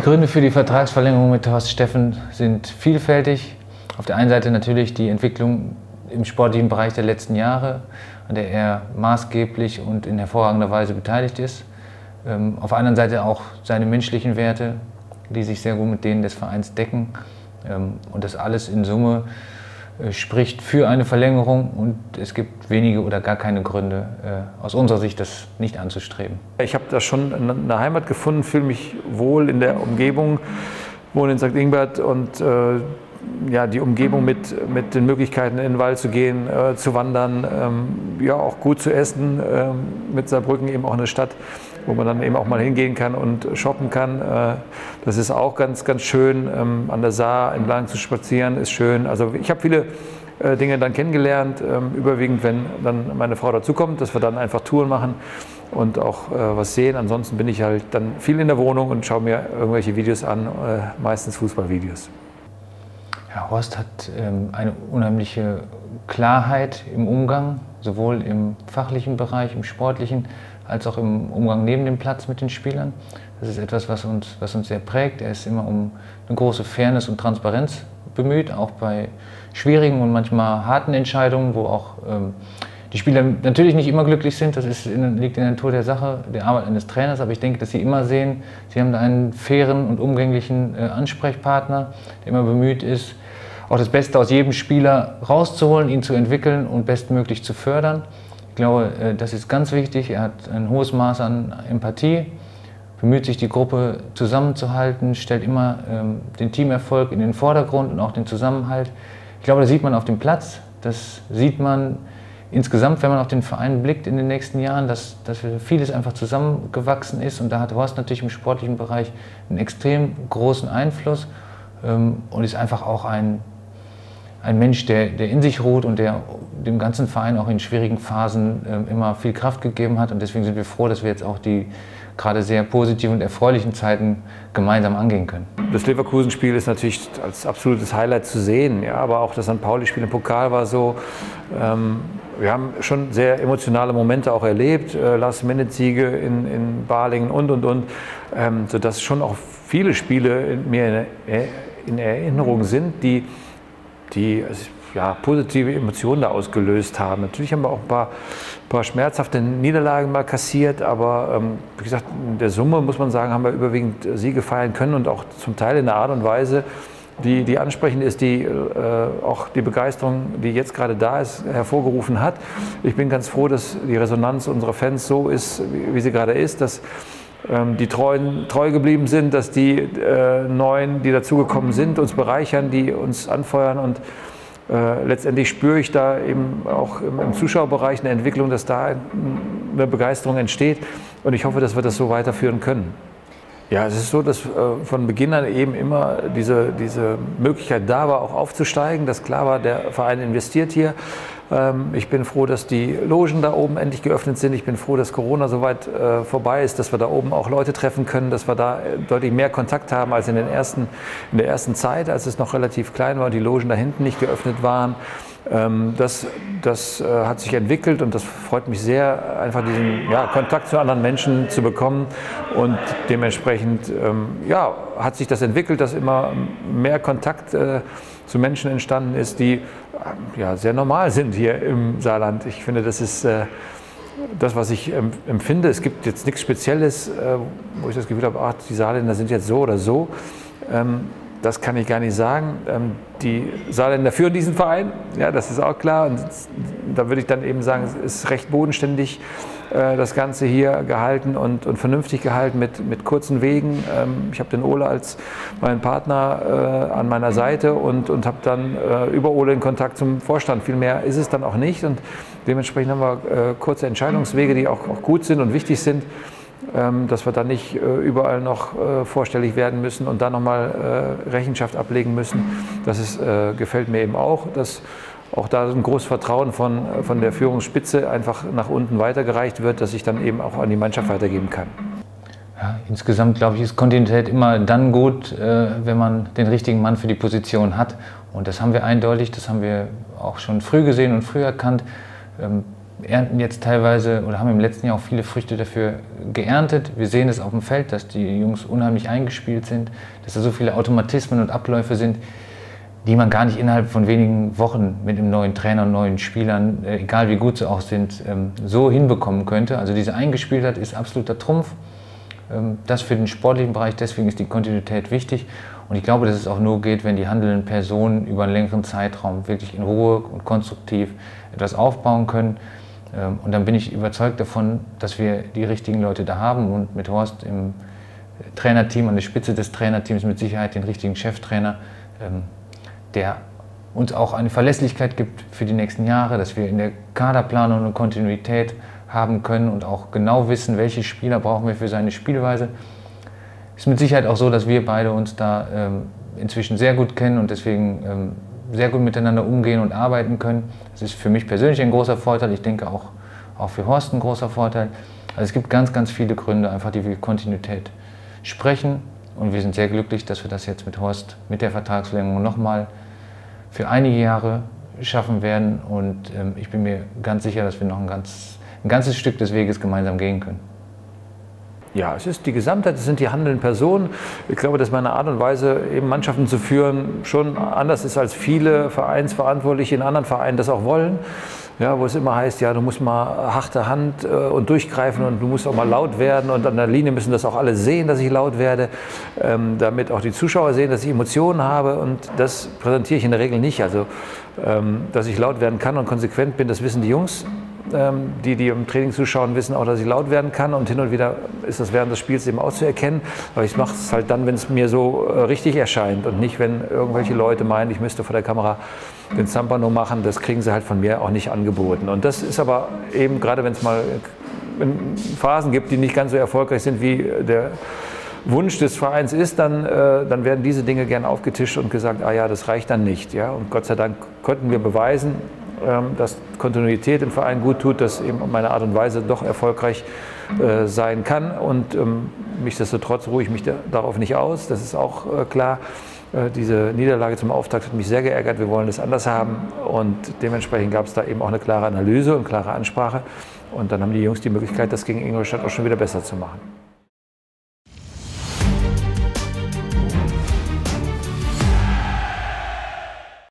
Gründe für die Vertragsverlängerung mit Horst Steffen sind vielfältig. Auf der einen Seite natürlich die Entwicklung im sportlichen Bereich der letzten Jahre, an der er maßgeblich und in hervorragender Weise beteiligt ist. Auf der anderen Seite auch seine menschlichen Werte, die sich sehr gut mit denen des Vereins decken. Und das alles in Summe spricht für eine Verlängerung, und es gibt wenige oder gar keine Gründe, aus unserer Sicht das nicht anzustreben. Ich habe da schon eine Heimat gefunden, fühle mich wohl in der Umgebung, wohne in St. Ingbert und ja, die Umgebung mit den Möglichkeiten in den Wald zu gehen, zu wandern, ja, auch gut zu essen, mit Saarbrücken eben auch eine Stadt, wo man dann eben auch mal hingehen kann und shoppen kann. Das ist auch ganz, ganz schön. An der Saar entlang zu spazieren ist schön. Also ich habe viele Dinge dann kennengelernt, überwiegend, wenn dann meine Frau dazukommt, dass wir dann einfach Touren machen und auch was sehen. Ansonsten bin ich halt dann viel in der Wohnung und schaue mir irgendwelche Videos an, meistens Fußballvideos. Ja, Horst hat eine unheimliche Klarheit im Umgang, sowohl im fachlichen Bereich, im sportlichen, als auch im Umgang neben dem Platz mit den Spielern. Das ist etwas, was uns sehr prägt. Er ist immer um eine große Fairness und Transparenz bemüht, auch bei schwierigen und manchmal harten Entscheidungen, wo auch die Spieler natürlich nicht immer glücklich sind. Das liegt in der Natur der Sache, der Arbeit eines Trainers. Aber ich denke, dass sie immer sehen, sie haben da einen fairen und umgänglichen Ansprechpartner, der immer bemüht ist, auch das Beste aus jedem Spieler rauszuholen, ihn zu entwickeln und bestmöglich zu fördern. Ich glaube, das ist ganz wichtig. Er hat ein hohes Maß an Empathie, bemüht sich, die Gruppe zusammenzuhalten, stellt immer den Teamerfolg in den Vordergrund und auch den Zusammenhalt. Ich glaube, das sieht man auf dem Platz, das sieht man insgesamt, wenn man auf den Verein blickt in den nächsten Jahren, dass vieles einfach zusammengewachsen ist, und da hat Horst natürlich im sportlichen Bereich einen extrem großen Einfluss und ist einfach auch ein Mensch, der in sich ruht und der dem ganzen Verein auch in schwierigen Phasen immer viel Kraft gegeben hat, und deswegen sind wir froh, dass wir jetzt auch die gerade sehr positiven und erfreulichen Zeiten gemeinsam angehen können. Das Leverkusen-Spiel ist natürlich als absolutes Highlight zu sehen, ja, aber auch das St. Pauli-Spiel im Pokal war so. Wir haben schon sehr emotionale Momente auch erlebt, Last-Minute-Siege in Balingen und, sodass schon auch viele Spiele mir in Erinnerung sind, die ja, positive Emotionen da ausgelöst haben. Natürlich haben wir auch ein paar schmerzhafte Niederlagen mal kassiert, aber wie gesagt, in der Summe muss man sagen, haben wir überwiegend Siege feiern können und auch zum Teil in einer Art und Weise, die ansprechend ist, die auch die Begeisterung, die jetzt gerade da ist, hervorgerufen hat. Ich bin ganz froh, dass die Resonanz unserer Fans so ist, wie sie gerade ist, dass die Treuen treu geblieben sind, dass die Neuen, die dazugekommen sind, uns bereichern, die uns anfeuern, und letztendlich spüre ich da eben auch im Zuschauerbereich eine Entwicklung, dass da eine Begeisterung entsteht, und ich hoffe, dass wir das so weiterführen können. Ja, es ist so, dass von Beginn an eben immer diese Möglichkeit da war, auch aufzusteigen, dass klar war, der Verein investiert hier. Ich bin froh, dass die Logen da oben endlich geöffnet sind. Ich bin froh, dass Corona so weit vorbei ist, dass wir da oben auch Leute treffen können, dass wir da deutlich mehr Kontakt haben als in der ersten Zeit, als es noch relativ klein war und die Logen da hinten nicht geöffnet waren. Das hat sich entwickelt, und das freut mich sehr, einfach diesen Kontakt zu anderen Menschen zu bekommen, und dementsprechend hat sich das entwickelt, dass immer mehr Kontakt zu Menschen entstanden ist, die sehr normal sind hier im Saarland. Ich finde, das ist das, was ich empfinde. Es gibt jetzt nichts Spezielles, wo ich das Gefühl habe, ach, die Saarländer sind jetzt so oder so. Das kann ich gar nicht sagen. Die Saarländer führen diesen Verein, ja, das ist auch klar. Und da würde ich dann eben sagen, es ist recht bodenständig, das Ganze hier gehalten und vernünftig gehalten mit kurzen Wegen. Ich habe den Ole als meinen Partner an meiner Seite und habe dann über Ole in Kontakt zum Vorstand. Viel mehr ist es dann auch nicht, und dementsprechend haben wir kurze Entscheidungswege, die auch gut sind und wichtig sind, dass wir dann nicht überall noch vorstellig werden müssen und dann nochmal Rechenschaft ablegen müssen. Das gefällt mir eben auch, dass auch da ein großes Vertrauen von der Führungsspitze einfach nach unten weitergereicht wird, dass ich dann eben auch an die Mannschaft weitergeben kann. Ja, insgesamt glaube ich, ist Kontinuität immer dann gut, wenn man den richtigen Mann für die Position hat. Und das haben wir eindeutig, das haben wir auch schon früh gesehen und früh erkannt. ernten jetzt teilweise oder haben im letzten Jahr auch viele Früchte dafür geerntet. Wir sehen es auf dem Feld, dass die Jungs unheimlich eingespielt sind, dass da so viele Automatismen und Abläufe sind, die man gar nicht innerhalb von wenigen Wochen mit einem neuen Trainer und neuen Spielern, egal wie gut sie auch sind, so hinbekommen könnte. Also diese Eingespieltheit ist absoluter Trumpf. Das für den sportlichen Bereich, deswegen ist die Kontinuität wichtig. Und ich glaube, dass es auch nur geht, wenn die handelnden Personen über einen längeren Zeitraum wirklich in Ruhe und konstruktiv etwas aufbauen können. Und dann bin ich überzeugt davon, dass wir die richtigen Leute da haben und mit Horst im Trainerteam, an der Spitze des Trainerteams mit Sicherheit den richtigen Cheftrainer, der uns auch eine Verlässlichkeit gibt für die nächsten Jahre, dass wir in der Kaderplanung eine Kontinuität haben können und auch genau wissen, welche Spieler brauchen wir für seine Spielweise. Ist mit Sicherheit auch so, dass wir beide uns da inzwischen sehr gut kennen und deswegen sehr gut miteinander umgehen und arbeiten können. Das ist für mich persönlich ein großer Vorteil, ich denke auch für Horst ein großer Vorteil. Also es gibt ganz, ganz viele Gründe, einfach die wir Kontinuität sprechen und wir sind sehr glücklich, dass wir das jetzt mit Horst, mit der Vertragsverlängerung nochmal für einige Jahre schaffen werden und ich bin mir ganz sicher, dass wir noch ein ganzes Stück des Weges gemeinsam gehen können. Ja, es ist die Gesamtheit, es sind die handelnden Personen. Ich glaube, dass meine Art und Weise, eben Mannschaften zu führen, schon anders ist, als viele Vereinsverantwortliche in anderen Vereinen das auch wollen. Ja, wo es immer heißt, ja, du musst mal harte Hand und durchgreifen und du musst auch mal laut werden und an der Linie müssen das auch alle sehen, dass ich laut werde, damit auch die Zuschauer sehen, dass ich Emotionen habe und das präsentiere ich in der Regel nicht. Also, dass ich laut werden kann und konsequent bin, das wissen die Jungs. Die im Training zuschauen, wissen auch, dass ich laut werden kann und hin und wieder ist das während des Spiels eben auch zu erkennen. Aber ich mache es halt dann, wenn es mir so richtig erscheint und nicht, wenn irgendwelche Leute meinen, ich müsste vor der Kamera den Zampano machen. Das kriegen sie halt von mir auch nicht angeboten. Und das ist aber eben, gerade wenn es mal Phasen gibt, die nicht ganz so erfolgreich sind, wie der Wunsch des Vereins ist, dann werden diese Dinge gern aufgetischt und gesagt, ah ja, das reicht dann nicht. Ja? Und Gott sei Dank konnten wir beweisen, dass Kontinuität im Verein gut tut, dass eben meine Art und Weise doch erfolgreich sein kann. Und nichtsdestotrotz ruhe ich mich darauf nicht aus, das ist auch klar. Diese Niederlage zum Auftakt hat mich sehr geärgert, wir wollen das anders haben und dementsprechend gab es da eben auch eine klare Analyse und klare Ansprache und dann haben die Jungs die Möglichkeit, das gegen Ingolstadt auch schon wieder besser zu machen.